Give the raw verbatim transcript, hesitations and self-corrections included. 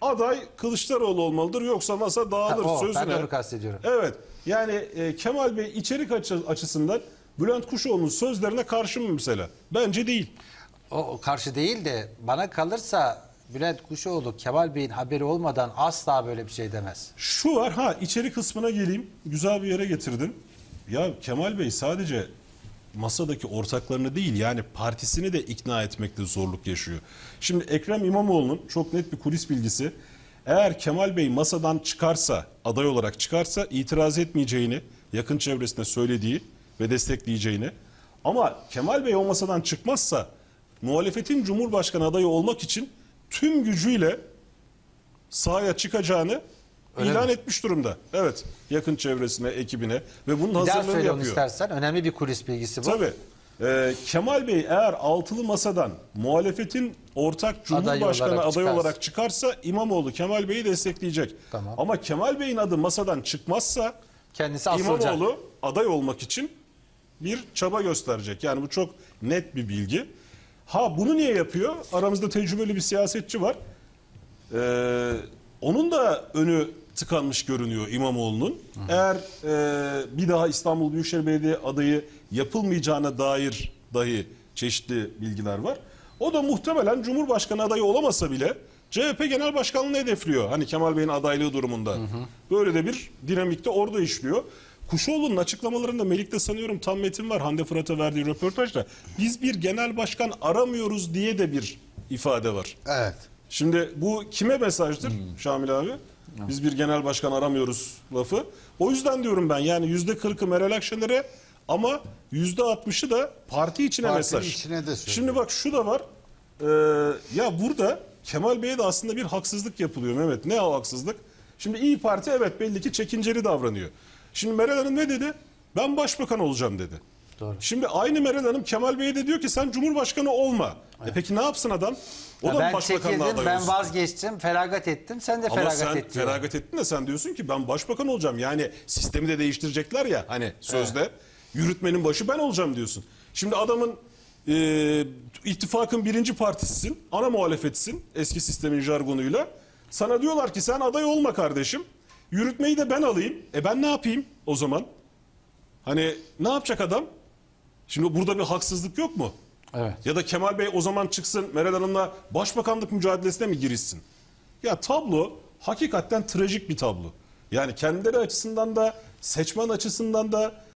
aday Kılıçdaroğlu olmalıdır yoksa masa dağılır Ha, o, sözüne. ben de onu kastediyorum. Evet yani e, Kemal Bey içerik açı, açısından Bülent Kuşoğlu'nun sözlerine karşı mı mesela? Bence değil. O, o karşı değil de bana kalırsa Bülent Kuşoğlu Kemal Bey'in haberi olmadan asla böyle bir şey demez. Şu var ha içeri kısmına geleyim. Güzel bir yere getirdin. Ya Kemal Bey sadece masadaki ortaklarını değil yani partisini de ikna etmekte zorluk yaşıyor. Şimdi Ekrem İmamoğlu'nun çok net bir kulis bilgisi. Eğer Kemal Bey masadan çıkarsa, aday olarak çıkarsa itiraz etmeyeceğini yakın çevresine söylediği ve destekleyeceğini. Ama Kemal Bey o masadan çıkmazsa muhalefetin Cumhurbaşkanı adayı olmak için tüm gücüyle sahaya çıkacağını Öyle ilan mi? etmiş durumda. Evet, yakın çevresine, ekibine ve bunun Bir daha hazırlığını söyle onu yapıyor. istersen. Önemli bir kulis bilgisi bu. Tabii. Ee, Kemal Bey eğer altılı masadan muhalefetin ortak Cumhurbaşkanı olarak adayı çıkarsa. olarak çıkarsa İmamoğlu Kemal Bey'i destekleyecek. Tamam. Ama Kemal Bey'in adı masadan çıkmazsa Kendisi asılacak. İmamoğlu aday olmak için bir çaba gösterecek. Yani bu çok net bir bilgi. Ha bunu niye yapıyor? Aramızda tecrübeli bir siyasetçi var. Ee, onun da önü tıkanmış görünüyor İmamoğlu'nun. Eğer e, bir daha İstanbul Büyükşehir Belediye adayı yapılmayacağına dair dahi çeşitli bilgiler var. O da muhtemelen Cumhurbaşkanı adayı olamasa bile C H P Genel Başkanlığı'nı hedefliyor. Hani Kemal Bey'in adaylığı durumunda. Hı hı. Böyle de bir dinamikte orada işliyor. Kuşoğlu'nun açıklamalarında Melik'te sanıyorum tam metin var. Hande Fırat'a verdiği röportajda. Biz bir genel başkan aramıyoruz diye de bir ifade var. Evet. Şimdi bu kime mesajdır Şamil abi? Biz bir genel başkan aramıyoruz lafı. O yüzden diyorum ben yani yüzde kırkı Meral Akşener'e ama yüzde altmışı da parti içine Partinin mesaj. içine de söylüyor. Şimdi bak şu da var. Ee, ya burada Kemal Bey'e de aslında bir haksızlık yapılıyor Mehmet. Ne o haksızlık? Şimdi İyi Parti evet belli ki çekinceli davranıyor. Şimdi Meral Hanım ne dedi? Ben başbakan olacağım dedi. Doğru. Şimdi aynı Meral Hanım Kemal Bey'e de diyor ki sen Cumhurbaşkanı olma. Evet. E peki ne yapsın adam? O Ya da ben başbakanlığa çekildim, aday ben olsun. vazgeçtim, feragat ettim. Sen de Ama feragat sen ettin. feragat ettin de sen diyorsun ki ben başbakan olacağım. Yani sistemi de değiştirecekler ya hani sözde. Evet. Yürütmenin başı ben olacağım diyorsun. Şimdi adamın e, ittifakın birinci partisisin. Ana muhalefetsin eski sistemin jargonuyla. Sana diyorlar ki sen aday olma kardeşim. Yürütmeyi de ben alayım. E ben ne yapayım o zaman? Hani ne yapacak adam? Şimdi burada bir haksızlık yok mu? Evet. Ya da Kemal Bey o zaman çıksın Meral Hanım'la başbakanlık mücadelesine mi girişsin? Ya tablo hakikaten trajik bir tablo. Yani kendileri açısından da seçmen açısından da